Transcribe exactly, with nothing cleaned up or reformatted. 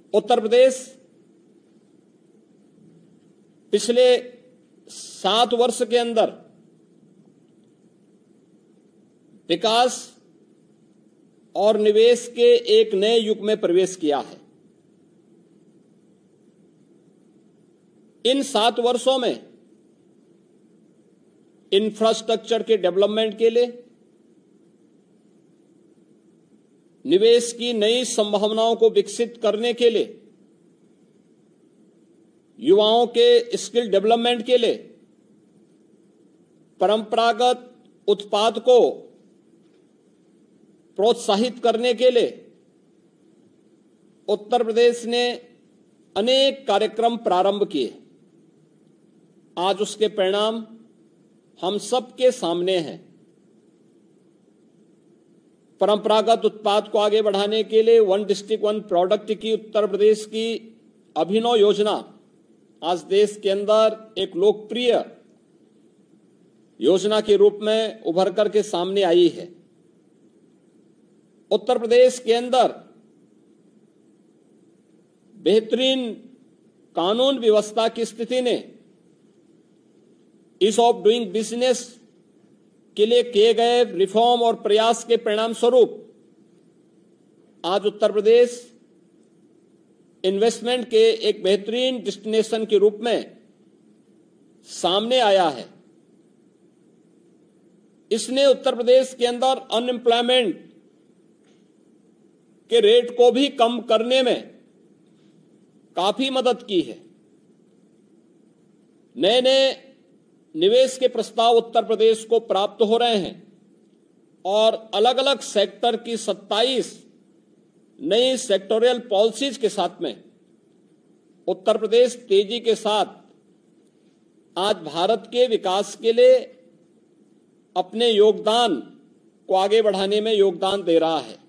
उत्तर प्रदेश पिछले सात वर्ष के अंदर विकास और निवेश के एक नए युग में प्रवेश किया है। इन सात वर्षों में इंफ्रास्ट्रक्चर के डेवलपमेंट के लिए, निवेश की नई संभावनाओं को विकसित करने के लिए, युवाओं के स्किल डेवलपमेंट के लिए, परंपरागत उत्पाद को प्रोत्साहित करने के लिए उत्तर प्रदेश ने अनेक कार्यक्रम प्रारंभ किए। आज उसके परिणाम हम सबके सामने हैं। परंपरागत उत्पाद को आगे बढ़ाने के लिए वन डिस्ट्रिक्ट वन प्रोडक्ट की उत्तर प्रदेश की अभिनव योजना आज देश के अंदर एक लोकप्रिय योजना के रूप में उभर कर के सामने आई है। उत्तर प्रदेश के अंदर बेहतरीन कानून व्यवस्था की स्थिति ने ईज ऑफ डूइंग बिजनेस के लिए किए गए रिफॉर्म और प्रयास के परिणाम स्वरूप आज उत्तर प्रदेश इन्वेस्टमेंट के एक बेहतरीन डेस्टिनेशन के रूप में सामने आया है। इसने उत्तर प्रदेश के अंदर अनएम्प्लॉयमेंट के रेट को भी कम करने में काफी मदद की है। नए नए निवेश के प्रस्ताव उत्तर प्रदेश को प्राप्त हो रहे हैं और अलग अलग सेक्टर की सत्ताईस नई सेक्टोरियल पॉलिसीज के साथ में उत्तर प्रदेश तेजी के साथ आज भारत के विकास के लिए अपने योगदान को आगे बढ़ाने में योगदान दे रहा है।